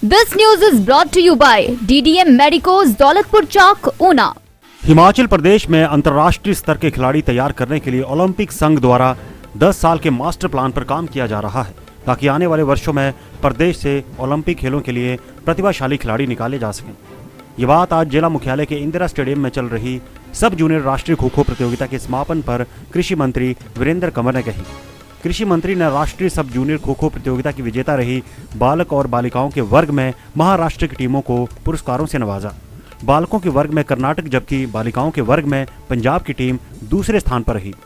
This news is brought to you by DDM Medicos, Daulatpur चौक, ऊना। हिमाचल प्रदेश में अंतर्राष्ट्रीय स्तर के खिलाड़ी तैयार करने के लिए ओलंपिक संघ द्वारा 10 साल के मास्टर प्लान पर काम किया जा रहा है, ताकि आने वाले वर्षों में प्रदेश से ओलंपिक खेलों के लिए प्रतिभाशाली खिलाड़ी निकाले जा सकें। ये बात आज जिला मुख्यालय के इंदिरा स्टेडियम में चल रही सब जूनियर राष्ट्रीय खो खो प्रतियोगिता के समापन पर कृषि मंत्री वीरेंद्र कंवर ने कही। कृषि मंत्री ने राष्ट्रीय सब जूनियर खो खो प्रतियोगिता की विजेता रही बालक और बालिकाओं के वर्ग में महाराष्ट्र की टीमों को पुरस्कारों से नवाजा। बालकों के वर्ग में कर्नाटक जबकि बालिकाओं के वर्ग में पंजाब की टीम दूसरे स्थान पर रही।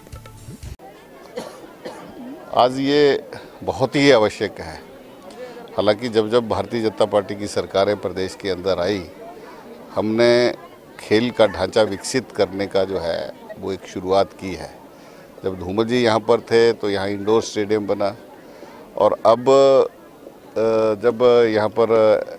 आज ये बहुत ही आवश्यक है। हालांकि जब भारतीय जनता पार्टी की सरकारें प्रदेश के अंदर आई, हमने खेल का ढांचा विकसित करने का जो है वो एक शुरुआत की है। जब धूमल जी यहाँ पर थे तो यहाँ इंडोर स्टेडियम बना, और अब जब यहाँ पर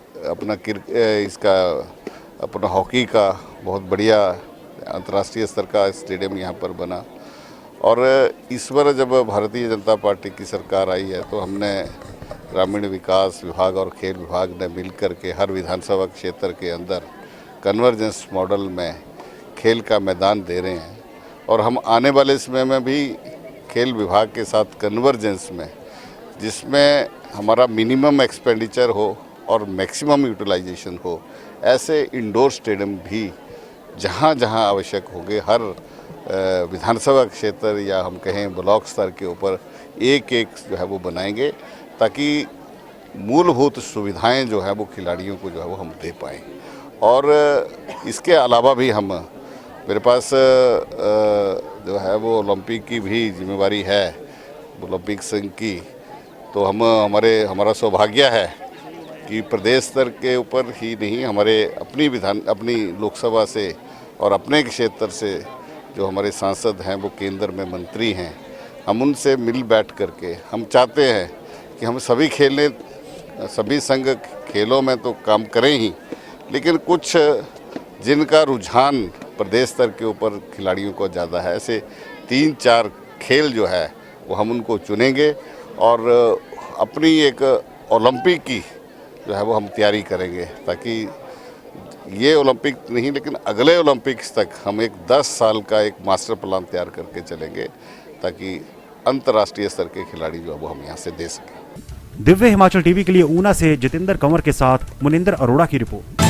अपना हॉकी का बहुत बढ़िया अंतर्राष्ट्रीय स्तर का स्टेडियम यहाँ पर बना, और इस बार जब भारतीय जनता पार्टी की सरकार आई है तो हमने ग्रामीण विकास विभाग और खेल विभाग ने मिलकर के हर विधानसभा क्षेत्र के अंदर कन्वर्जेंस मॉडल में खेल का मैदान दे रहे हैं। और हम आने वाले समय में भी खेल विभाग के साथ कन्वर्जेंस में, जिसमें हमारा मिनिमम एक्सपेंडिचर हो और मैक्सिमम यूटिलाइजेशन हो, ऐसे इंडोर स्टेडियम भी जहाँ जहाँ आवश्यक होंगे हर विधानसभा क्षेत्र या हम कहें ब्लॉक स्तर के ऊपर एक एक जो है वो बनाएंगे, ताकि मूलभूत सुविधाएं जो है वो खिलाड़ियों को जो है वो हम दे पाएँ। और इसके अलावा भी मेरे पास जो है वो ओलंपिक की भी जिम्मेवारी है, ओलंपिक संघ की। तो हमारा सौभाग्य है कि प्रदेश स्तर के ऊपर ही नहीं, हमारे अपनी लोकसभा से और अपने क्षेत्र से जो हमारे सांसद हैं वो केंद्र में मंत्री हैं, हम उनसे मिल बैठ करके हम चाहते हैं कि हम सभी संघ खेलों में तो काम करें ही, लेकिन कुछ जिनका रुझान प्रदेश स्तर के ऊपर खिलाड़ियों को ज़्यादा है, ऐसे 3-4 खेल जो है वो हम उनको चुनेंगे और अपनी एक ओलंपिक की जो है वो हम तैयारी करेंगे, ताकि ये ओलंपिक नहीं लेकिन अगले ओलंपिक्स तक हम एक 10 साल का एक मास्टर प्लान तैयार करके चलेंगे, ताकि अंतर्राष्ट्रीय स्तर के खिलाड़ी जो है वो हम यहाँ से दे सकें। दिव्य हिमाचल टीवी के लिए ऊना से जितेंद्र कंवर के साथ मुनिंदर अरोड़ा की रिपोर्ट।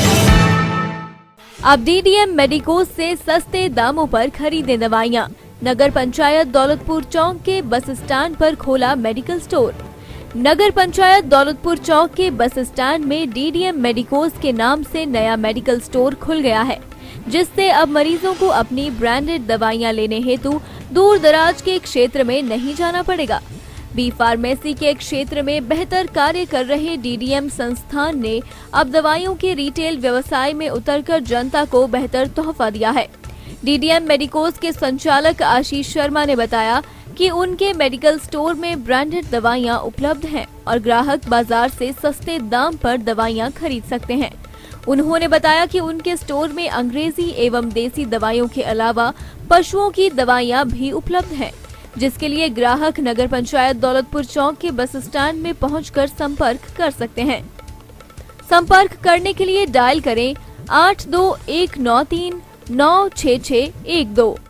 अब DDM मेडिकोस से सस्ते दामों पर खरीदें दवाइयाँ। नगर पंचायत दौलतपुर चौक के बस स्टैंड पर खोला मेडिकल स्टोर। नगर पंचायत दौलतपुर चौक के बस स्टैंड में DDM मेडिकोस के नाम से नया मेडिकल स्टोर खुल गया है, जिससे अब मरीजों को अपनी ब्रांडेड दवाइयाँ लेने हेतु दूर दराज के क्षेत्र में नहीं जाना पड़ेगा। बी फार्मेसी के क्षेत्र में बेहतर कार्य कर रहे DDM संस्थान ने अब दवाइयों के रिटेल व्यवसाय में उतरकर जनता को बेहतर तोहफा दिया है। DDM मेडिकोस के संचालक आशीष शर्मा ने बताया कि उनके मेडिकल स्टोर में ब्रांडेड दवाइयां उपलब्ध हैं और ग्राहक बाजार से सस्ते दाम पर दवाइयां खरीद सकते हैं। उन्होंने बताया कि उनके स्टोर में अंग्रेजी एवं देसी दवाइयों के अलावा पशुओं की दवाइयां भी उपलब्ध हैं, जिसके लिए ग्राहक नगर पंचायत दौलतपुर चौक के बस स्टैंड में पहुंचकर संपर्क कर सकते हैं। संपर्क करने के लिए डायल करें 8219396612।